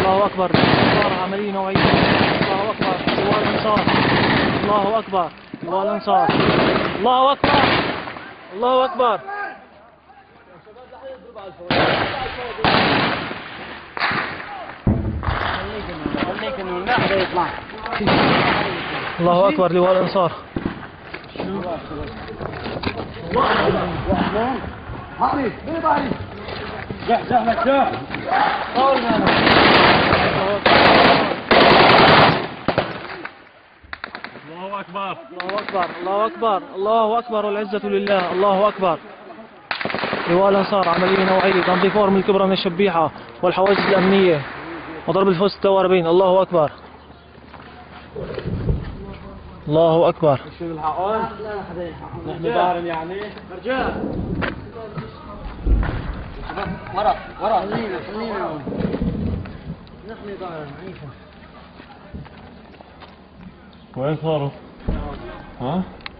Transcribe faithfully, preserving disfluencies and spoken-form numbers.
الله أكبر. انصار عملية نوعية. الله أكبر. لواء الانصار. الله أكبر. لواء الانصار. الله أكبر. الله أكبر. الله أكبر. لواء الانصار. الله أكبر. الله أكبر. الله أكبر. الله أكبر والعزة لله. الله أكبر. لواء الانصار عملية نوعية تنظيف أورم الكبرى من الشبيحة والحواجز الأمنية وضرب الفوز ستة وأربعين. الله أكبر. الله أكبر. شو الحقون؟ نحن ظاهرين يعني رجال ورا ورا خلينا خلينا نحن ظاهرين. وين صاروا؟ ها؟